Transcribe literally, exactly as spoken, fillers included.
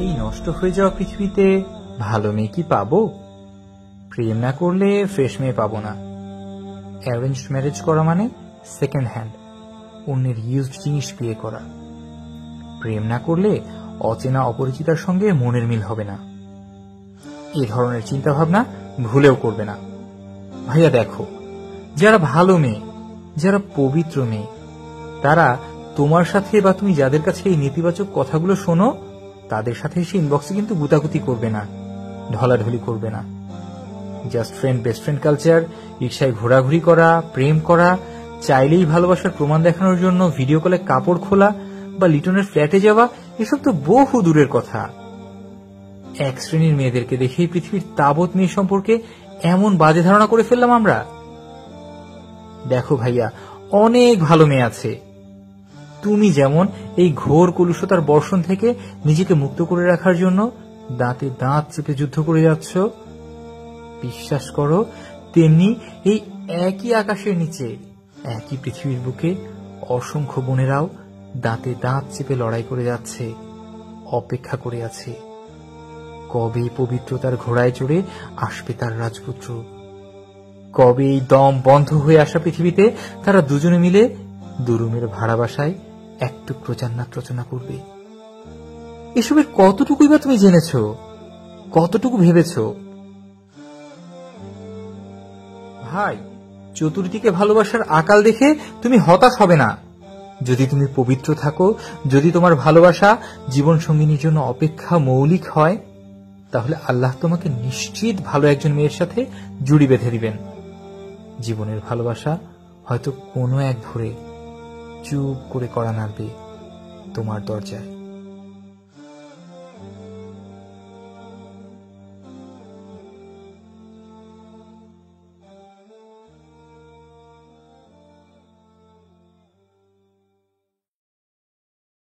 এই নষ্ট হয়ে যাওয়া পৃথিবীতে ভালো মেয়ে কি পাবো? প্রেম না করলে ফ্রেশ মেয়ে পাবো না। অ্যারেঞ্জ ম্যারেজ করা মানে সেকেন্ড হ্যান্ড, অন্যের ইউজড জিনিস বিয়ে করা। প্রেম না করলে অচেনা অপরিচিতার সঙ্গে মনের মিল হবে না। এ ধরনের চিন্তা ভাবনা ভুলেও করবে না। ভাইয়া দেখো, যারা ভালো মেয়ে, যারা পবিত্র মেয়ে, তারা তোমার সাথে বা তুমি যাদের কাছে এই নেতিবাচক কথাগুলো শোনো তাদের সাথে এসে ইনবক্সে কিন্তু গুতাগুতি করবে না, ঢলাঢলি করবে না। Just friend best friend culture, রিক্সায় ঘোরাঘুরি করা, প্রেম করা, চাইলেই ভালোবাসার প্রমাণ দেখানোর জন্য ভিডিও কলে কাপড় খোলা বা লিটনের ফ্ল্যাটে যাওয়া, এসব তো বহু দূরের কথা। এক শ্রেণীর মেয়েদেরকে দেখেই পৃথিবীর তাবৎ মেয়ে সম্পর্কে এমন বাজে ধারণা করে ফেললাম আমরা। দেখো ভাইয়া, অনেক ভালো মেয়ে আছে। তুমি যেমন এই ঘোর কলুষতার বর্ষণ থেকে নিজেকে মুক্ত করে রাখার জন্য দাঁতে দাঁত চেপে যুদ্ধ করে যাচ্ছ, বিশ্বাস করো তেমনি এই একই আকাশের নিচে, একই পৃথিবীর বুকে অসংখ্য বোনেরাও দাঁতে দাঁত চেপে লড়াই করে যাচ্ছে, অপেক্ষা করে আছে কবে পবিত্রতার ঘোড়ায় চড়ে আসবে তার রাজপুত্র, কবে এই দম বন্ধ হয়ে আসা পৃথিবীতে তারা দুজনে মিলে দুরুমের ভাড়া বাসায় এক টুকরো জান্নাত রচনা করবে। এসবের কতটুকুই বা তুমি জেনেছ, কতটুকু ভেবেছ? ভাই, চতুর্দিকে ভালোবাসার আকাল দেখে তুমি হতাশ হবে না। যদি তুমি পবিত্র থাকো, যদি তোমার ভালোবাসা জীবন সঙ্গিনীর জন্য অপেক্ষা মৌলিক হয়, তাহলে আল্লাহ তোমাকে নিশ্চিত ভালো একজন মেয়ের সাথে জুড়ি বেঁধে দিবেন। জীবনের ভালোবাসা হয়তো কোনো এক ভোরে চুপ করে কড়া নাড়বে তোমার দরজায়।